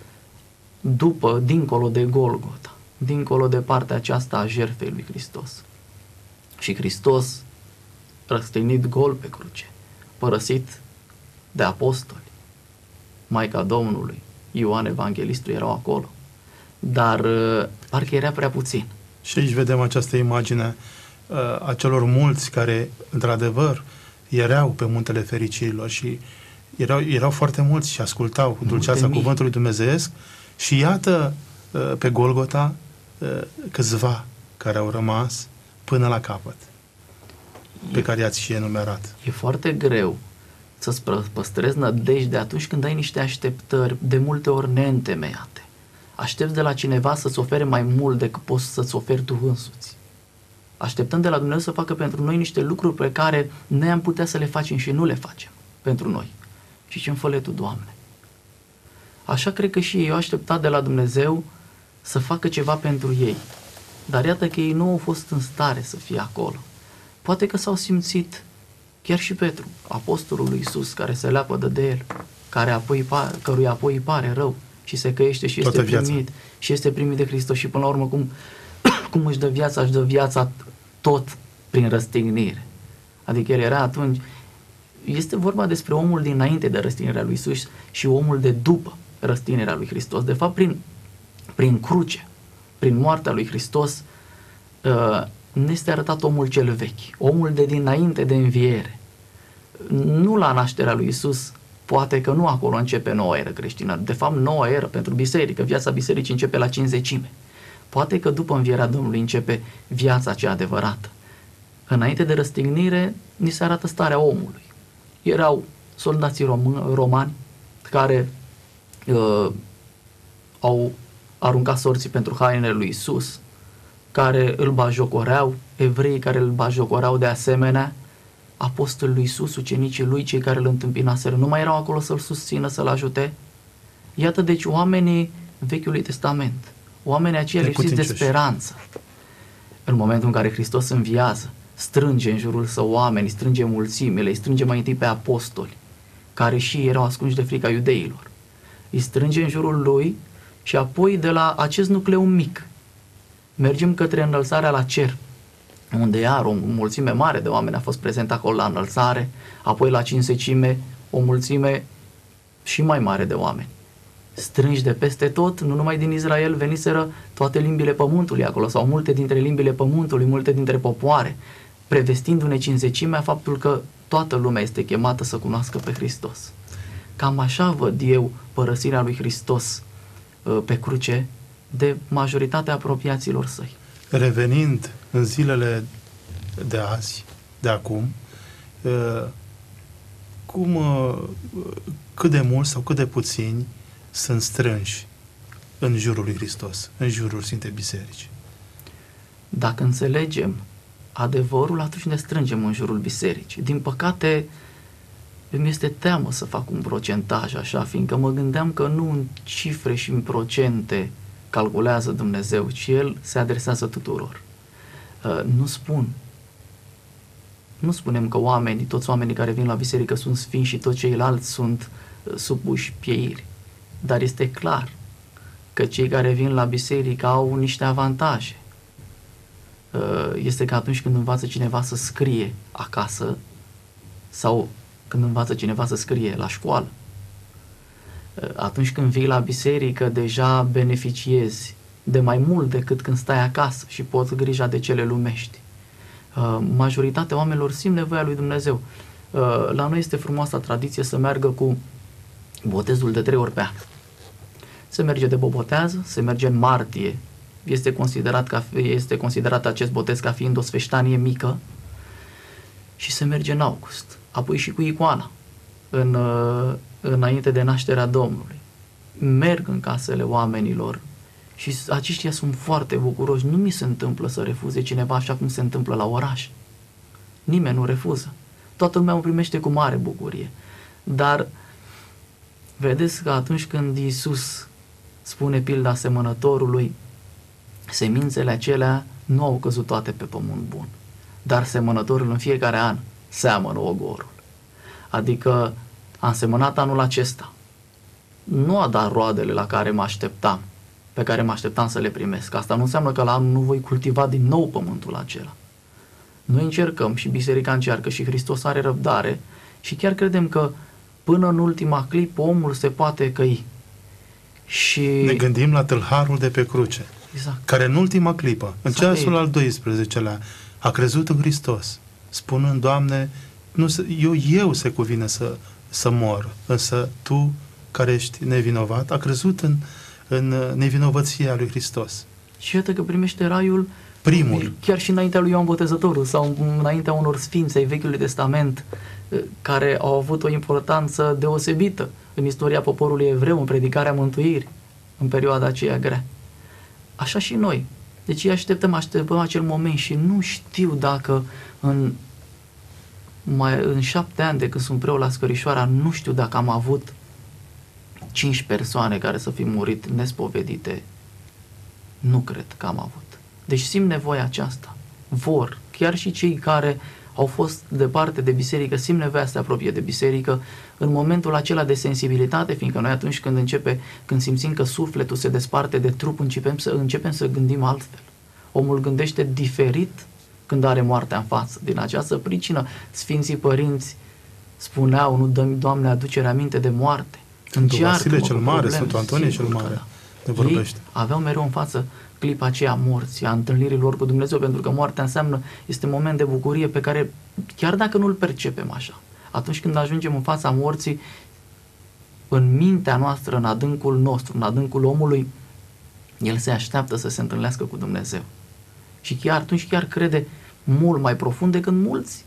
după, dincolo de Golgota, dincolo de partea aceasta a jertfei lui Hristos. Și Hristos, răstignit gol pe cruce, părăsit de apostoli, Maica Domnului, Ioan Evanghelistul erau acolo, dar parcă era prea puțin. Și aici vedem această imagine a celor mulți care, într-adevăr, erau pe muntele fericirilor și erau foarte mulți și ascultau cu dulceața cuvântului dumnezeiesc și iată pe Golgota câțiva care au rămas până la capăt, pe care i-ați și enumerat. E foarte greu să-ți păstrezi nădejde atunci când ai niște așteptări de multe ori neîntemeiate. Aștepți de la cineva să-ți ofere mai mult decât poți să-ți oferi tu însuți. Așteptăm de la Dumnezeu să facă pentru noi niște lucruri pe care noi am putea să le facem și nu le facem pentru noi. Și ce-mi fă-le tu, Doamne? Așa cred că și ei au așteptat de la Dumnezeu să facă ceva pentru ei. Dar iată că ei nu au fost în stare să fie acolo. Poate că s-au simțit, chiar și Petru, apostolul lui Iisus, care se leapădă de el, căruia apoi îi pare rău și se căiește și este primit, și este primit de Hristos și până la urmă cum își dă viața tot prin răstignire. Adică el era atunci, este vorba despre omul dinainte de răstignirea lui Iisus și omul de după răstignirea lui Hristos. De fapt, prin cruce, prin moartea lui Hristos, ne este arătat omul cel vechi, omul de dinainte de înviere. Nu la nașterea lui Iisus, poate că nu acolo începe noua eră creștină. De fapt, noua eră pentru biserică, viața bisericii începe la Cincizecime. Poate că după învierea Domnului începe viața cea adevărată. Înainte de răstignire, ni se arată starea omului. Erau soldații romani care au aruncat sorții pentru hainele lui Iisus, care îl bajocoreau, evreii care îl bajocoreau de asemenea, apostolii lui Iisus, ucenicii lui, cei care îl întâmpinaseră, nu mai erau acolo să-l susțină, să-l ajute. Iată deci oamenii Vechiului Testament, oamenii aceia lipsiți de speranță. În momentul în care Hristos înviază, strânge în jurul său oamenii, strânge mulțimile, îi strânge mai întâi pe apostoli, care și erau ascunși de frica iudeilor. Îi strânge în jurul lui și apoi de la acest nucleu mic mergem către înălțarea la cer, unde iar o mulțime mare de oameni a fost prezent acolo la înălțare, apoi la Cincizecime o mulțime și mai mare de oameni. Strânși de peste tot, nu numai din Israel, veniseră toate limbile pământului acolo, sau multe dintre limbile pământului, multe dintre popoare, prevestindu-ne Cincizecimea faptul că toată lumea este chemată să cunoască pe Hristos. Cam așa văd eu părăsirea lui Hristos pe cruce de majoritatea apropiaților săi. Revenind în zilele de azi, de acum, cât de mulți sau cât de puțini sunt strânși în jurul lui Hristos, în jurul Sfintei Biserici? Dacă înțelegem adevărul, atunci ne strângem în jurul bisericii. Din păcate, îmi este teamă să fac un procentaj așa, fiindcă mă gândeam că nu în cifre și în procente calculează Dumnezeu, ci El se adresează tuturor. Nu spunem că toți oamenii care vin la biserică sunt sfinți și toți ceilalți sunt supuși pieiri, dar este clar că cei care vin la biserică au niște avantaje. Este că atunci când învață cineva să scrie acasă sau când învață cineva să scrie la școală, atunci când vii la biserică deja beneficiezi de mai mult decât când stai acasă și poți grija de cele lumești. Majoritatea oamenilor simt nevoia lui Dumnezeu. La noi este frumoasa tradiție să meargă cu botezul de 3 ori pe an. Se merge de bobotează, se merge în martie. Este considerat acest botez ca fiind o sfeștanie mică și se merge în august. Apoi și cu icoana înainte de nașterea Domnului. Merg în casele oamenilor și aceștia sunt foarte bucuroși. Nu mi se întâmplă să refuze cineva așa cum se întâmplă la oraș. Nimeni nu refuză. Toată lumea o primește cu mare bucurie. Dar vedeți că atunci când Iisus spune pilda semănătorului, semințele acelea nu au căzut toate pe pământ bun. dar semănătorul în fiecare an seamănă ogorul. Adică am semănat anul acesta, nu a dat roadele la care mă așteptam, pe care mă așteptam să le primesc. Asta nu înseamnă că la anul nu voi cultiva din nou pământul acela. Noi încercăm și biserica încearcă și Hristos are răbdare și chiar credem că până în ultima clipă omul se poate căi. Și ne gândim la tâlharul de pe cruce, exact, care în ultima clipă, în ceasul al 12-lea, a crezut în Hristos, spunând: Doamne, eu se cuvine să mor, însă Tu, care ești nevinovat, a crezut în nevinovăția lui Hristos. Și iată că primește raiul primul. Chiar și înaintea lui Ioan Botezătorul sau înaintea unor sfinți ai Vechiului Testament care au avut o importanță deosebită în istoria poporului evreu, în predicarea mântuirii, în perioada aceea grea. Așa și noi. Deci așteptăm acel moment și nu știu dacă în 7 ani de când sunt preot la Scărișoara, nu știu dacă am avut 5 persoane care să fi murit nespovedite. Nu cred că am avut. Deci simt nevoia aceasta. Vor, chiar și cei care au fost departe de biserică, simt nevoia să se apropie de biserică în momentul acela de sensibilitate, fiindcă noi atunci când simțim că sufletul se desparte de trup, începem să gândim altfel. Omul gândește diferit când are moartea în față. Din această pricină, Sfinții Părinți spuneau: nu dă-mi, Doamne, aducere aminte de moarte. Sfântul Vasile cel Mare, Sfântul Antonie cel Mare ne vorbește. Ei aveau mereu în față clipa aceea a morții, a întâlnirii lor cu Dumnezeu, pentru că moartea este un moment de bucurie pe care, chiar dacă nu-l percepem așa, atunci când ajungem în fața morții, în mintea noastră, în adâncul nostru, în adâncul omului, el se așteaptă să se întâlnească cu Dumnezeu. Și chiar atunci crede mult mai profund decât mulți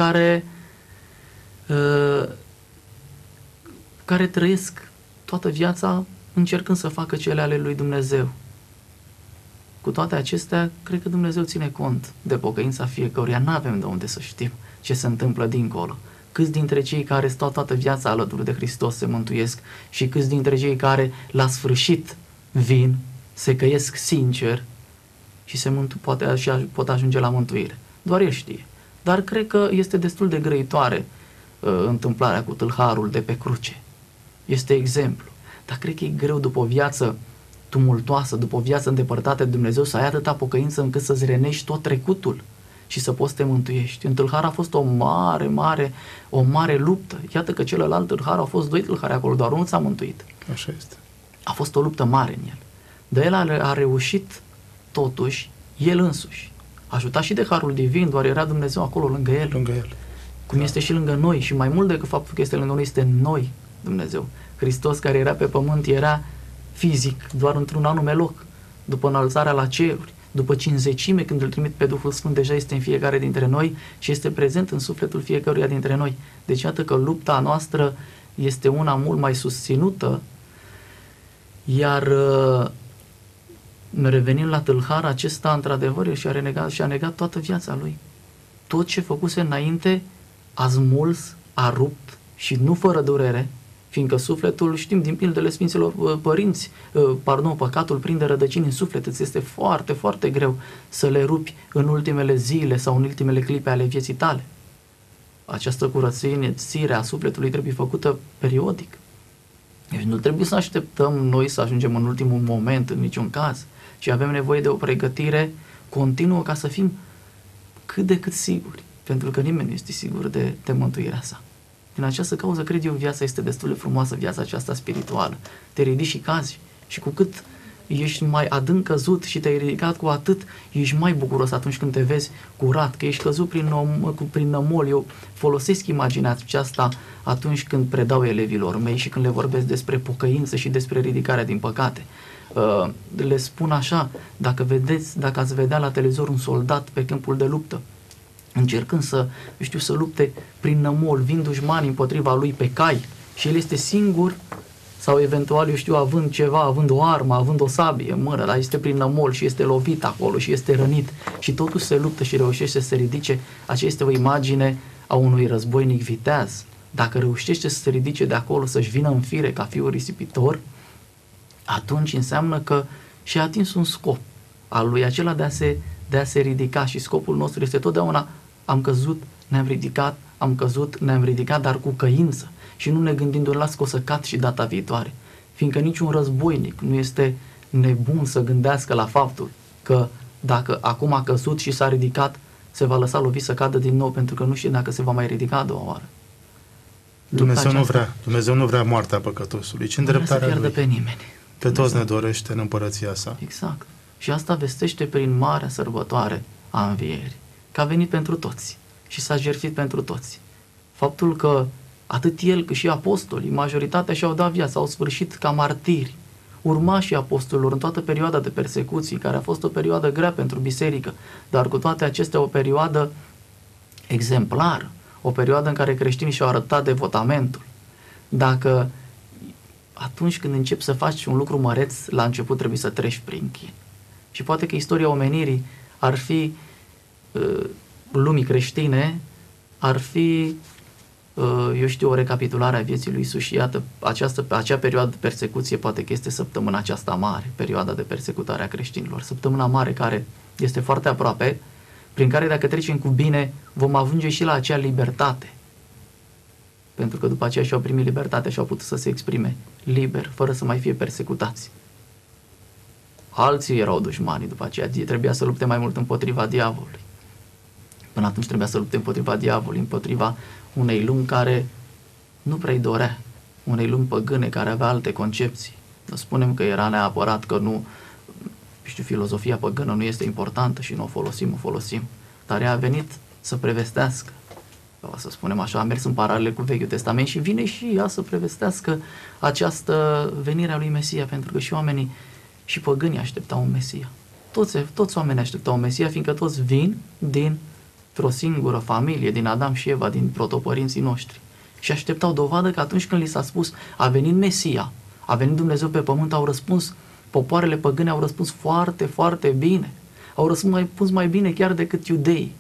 care trăiesc toată viața încercând să facă cele ale lui Dumnezeu. Cu toate acestea, cred că Dumnezeu ține cont de pocăința fiecăruia. N-avem de unde să știm ce se întâmplă dincolo. Câți dintre cei care stau toată viața alături de Hristos se mântuiesc și câți dintre cei care la sfârșit vin, se căiesc sincer și pot ajunge la mântuire. Doar El știe. Dar cred că este destul de grăitoare întâmplarea cu tâlharul de pe cruce. Este exemplu. Dar cred că e greu după o viață tumultoasă, după o viață îndepărtată de Dumnezeu, să ai atâta pocăință încât să-ți renești tot trecutul și să poți să te mântuiești. În tâlhar a fost o mare luptă. Iată că celălalt tâlhar, au fost 2 tâlhari acolo, doar unul s-a mântuit. Așa este. A fost o luptă mare în el. Dar el a reușit totuși, el însuși. Ajutat și de harul divin, doar era Dumnezeu acolo lângă el. Cum este și lângă noi. Și mai mult decât faptul că este lângă noi, este în noi Dumnezeu. Hristos, care era pe pământ, era fizic, doar într-un anume loc. După înălțarea la ceruri, după cinzecime, când îl trimit pe Duhul Sfânt, deja este în fiecare dintre noi și este prezent în sufletul fiecăruia dintre noi. Deci iată că lupta noastră este una mult mai susținută, iar revenind la tâlhar, acesta într-adevăr și-a negat toată viața lui. Tot ce făcuse înainte a smuls, a rupt și nu fără durere, fiindcă sufletul, știm din pildele Sfinților Părinți, păcatul prinde rădăcini în suflet, îți este foarte, foarte greu să le rupi în ultimele zile sau în ultimele clipe ale vieții tale. Această curățire a sufletului trebuie făcută periodic. Deci nu trebuie să așteptăm noi să ajungem în ultimul moment, în niciun caz, ci avem nevoie de o pregătire continuă ca să fim cât de cât siguri, pentru că nimeni nu este sigur de mântuirea sa. Din această cauză, cred eu, viața este destul de frumoasă, viața aceasta spirituală. Te ridici și cazi și cu cât ești mai adânc căzut și te-ai ridicat, cu atât ești mai bucuros atunci când te vezi curat, că ești căzut prin nămol. Eu folosesc imaginea aceasta atunci când predau elevilor mei și când le vorbesc despre pocăință și despre ridicarea din păcate. Le spun așa: dacă ați vedea la televizor un soldat pe câmpul de luptă, încercând să lupte prin nămol, vin dușmani împotriva lui pe cai și el este singur, sau eventual, având o armă, având o sabie în mână, dar este prin nămol și este lovit acolo și este rănit și totuși se luptă și reușește să se ridice. Aceasta este o imagine a unui războinic viteaz. Dacă reușește să se ridice de acolo, să-și vină în fire ca fiul risipitor, atunci înseamnă că și-a atins un scop al lui, acela de a se ridica, și scopul nostru este totdeauna am căzut, ne-am ridicat, am căzut, ne-am ridicat, dar cu căință și nu ne gândim doar las că o să cad și data viitoare. Fiindcă niciun războinic nu este nebun să gândească la faptul că dacă acum a căzut și s-a ridicat, se va lăsa lovit să cadă din nou, pentru că nu știe dacă se va mai ridica a doua oară. Dumnezeu nu vrea moartea păcătosului, ci îndreptarea lui. Nu lui. Pe nimeni. Pe toți ne dorește în împărăția sa. Exact. Și asta vestește prin marea sărbătoare a învierii, că a venit pentru toți și s-a jertfit pentru toți. Faptul că atât el cât și apostolii, majoritatea și-au dat viața, au sfârșit ca martiri, urmașii apostolilor în toată perioada de persecuții, care a fost o perioadă grea pentru biserică, dar cu toate acestea o perioadă exemplară, o perioadă în care creștinii și-au arătat devotamentul. Dacă atunci când începi să faci un lucru măreț, la început trebuie să treci prin chin. Și poate că istoria omenirii ar fi, lumii creștine, ar fi, eu știu, o recapitulare a vieții lui Iisus și iată, acea perioadă de persecuție poate că este săptămâna aceasta mare, perioada de persecutare a creștinilor, săptămâna mare care este foarte aproape, prin care dacă trecem cu bine vom ajunge și la acea libertate. Pentru că după aceea și-au primit libertatea și au putut să se exprime liber, fără să mai fie persecutați. Alții erau dușmani după aceea, trebuia să lupte mai mult împotriva diavolului. Până atunci trebuia să lupte împotriva diavolului, împotriva unei lumi care nu prea-i dorea, unei lumi păgâne care avea alte concepții. Nu spunem că era neapărat că nu, știu, filozofia păgână nu este importantă și nu o folosim, dar ea a venit să prevestească, să spunem așa, a mers în paralel cu Vechiul Testament și vine și ea să prevestească această venire a lui Mesia, pentru că și oamenii și păgânii așteptau un Mesia. Toți oamenii așteptau un Mesia, fiindcă toți vin dintr-o singură familie, din Adam și Eva, din protopărinții noștri. Și așteptau dovadă că atunci când li s-a spus a venit Mesia, a venit Dumnezeu pe pământ, au răspuns, popoarele păgâne au răspuns foarte, foarte bine. Au răspuns mai bine chiar decât iudeii.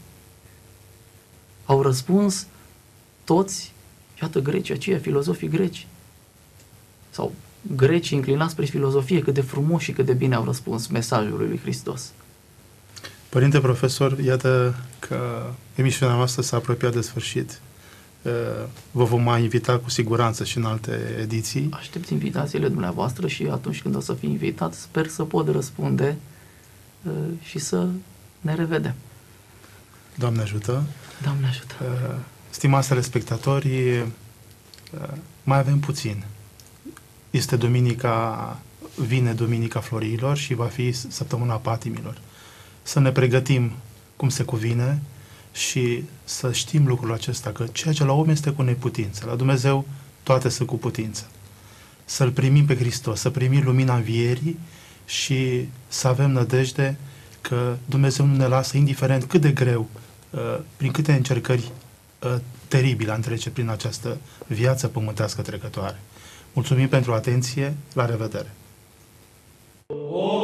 Au răspuns toți, iată grecii aceia, filozofii greci, sau grecii inclinați spre filozofie, cât de frumos și cât de bine au răspuns mesajului lui Hristos. Părinte profesor, iată că emisiunea noastră s-a apropiat de sfârșit. Vă vom mai invita cu siguranță și în alte ediții. Aștept invitațiile dumneavoastră și atunci când o să fii invitat, sper să pot răspunde și să ne revedem. Doamne ajută! Doamne ajută! Stimați telespectatori, mai avem puțin. Vine Duminica Florilor și va fi săptămâna Patimilor. Să ne pregătim cum se cuvine și să știm lucrul acesta, că ceea ce la om este cu neputință, la Dumnezeu toate sunt cu putință. Să-L primim pe Hristos, să primim lumina învierii și să avem nădejde că Dumnezeu nu ne lasă, indiferent cât de greu, prin câte încercări teribile am trece prin această viață pământească trecătoare. Mulțumim pentru atenție, la revedere!